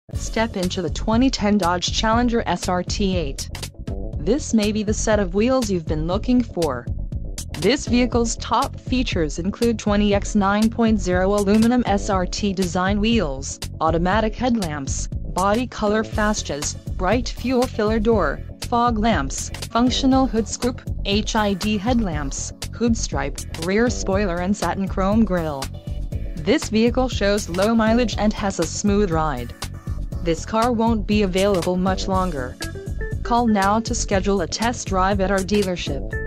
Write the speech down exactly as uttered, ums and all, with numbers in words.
Step into the twenty ten Dodge Challenger S R T eight. This may be the set of wheels you've been looking for. This vehicle's top features include twenty by nine point zero aluminum S R T design wheels, automatic headlamps, body color fascias, bright fuel filler door, fog lamps, functional hood scoop, H I D headlamps, hood stripe, rear spoiler and satin chrome grille. This vehicle shows low mileage and has a smooth ride. This car won't be available much longer. Call now to schedule a test drive at our dealership.